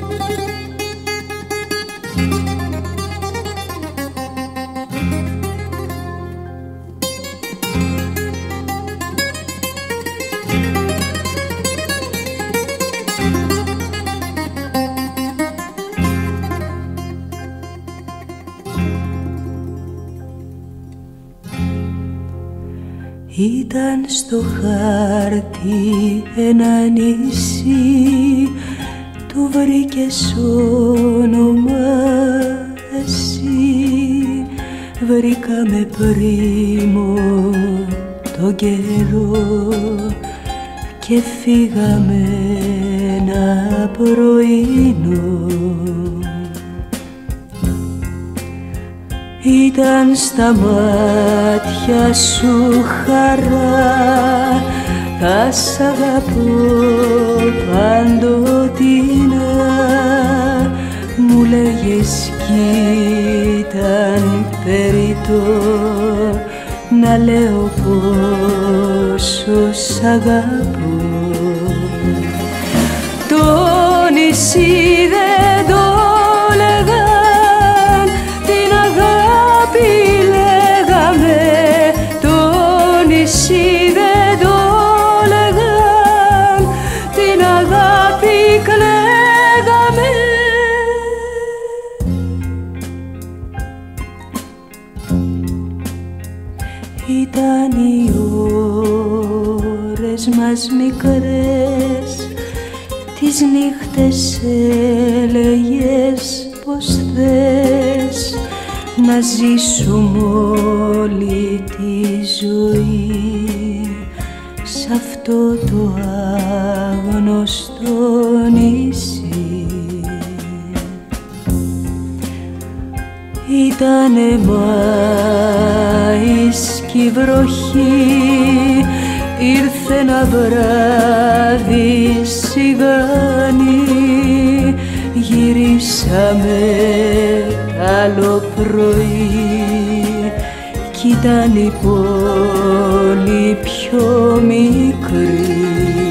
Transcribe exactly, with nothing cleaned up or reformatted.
Ήταν στο χάρτη ένα νησί, του βρήκες όνομα εσύ. Βρήκαμε πρίμο τον καιρό και φύγαμε ένα πρωινό. Ήταν στα μάτια σου χαρά, θα σ' αγαπώ παντοτινά. Μου λέγες κι ήταν περιττό να λέω πόσο σ' αγαπώ. Το νησί δεν το λέγαν, την αγάπη λέγαμε. Το νησί δεν το λέγαν, την αγάπη κλαίγαμε. Ήταν οι ώρες μας μικρές, τις νύχτες έλεγες πως θες να ζήσουμε όλη τη ζωή σ' αυτό το άγνωστο νησί. Ήτανε Μάης κι η βροχή, ήρθε ένα βράδυ σιγάνι. Γυρίσαμε άλλο πρωί κι ήταν η πόλη πιο μικρή.